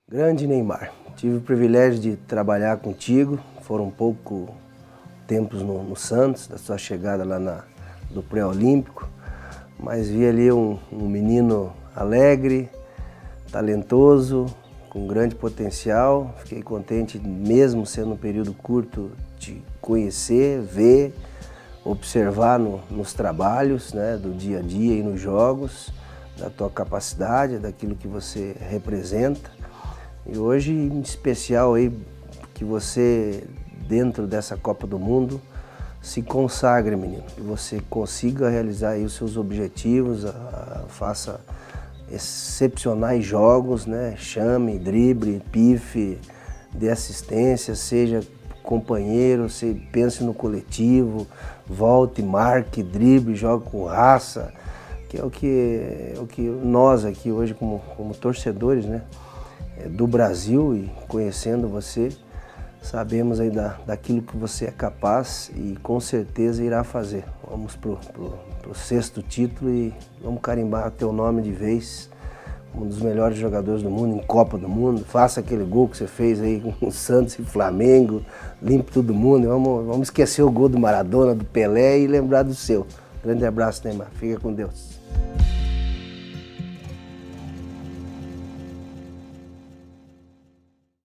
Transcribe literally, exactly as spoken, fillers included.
Grande Neymar, tive o privilégio de trabalhar contigo, foram poucos tempos no, no Santos, da sua chegada lá na, do pré-olímpico, mas vi ali um, um menino alegre, talentoso, com grande potencial. Fiquei contente, mesmo sendo um período curto, de conhecer, ver, observar no, nos trabalhos, né, do dia a dia e nos jogos, da tua capacidade, daquilo que você representa. E hoje, em especial, aí, que você, dentro dessa Copa do Mundo, se consagre, menino, que você consiga realizar aí os seus objetivos, a, a, faça excepcionais jogos, né? Chame, drible, pife, dê assistência, seja companheiro, se pense no coletivo, volte, marque, drible, jogue com raça, que é o que, é o que nós aqui hoje como, como torcedores, né, do Brasil, e conhecendo você, sabemos aí da, daquilo que você é capaz e com certeza irá fazer. Vamos pro, pro, pro sexto título e vamos carimbar o teu nome de vez, um dos melhores jogadores do mundo, em Copa do Mundo. Faça aquele gol que você fez aí com o Santos e Flamengo, limpe todo mundo. Vamos, vamos esquecer o gol do Maradona, do Pelé e lembrar do seu. Grande abraço, Neymar. Fica com Deus.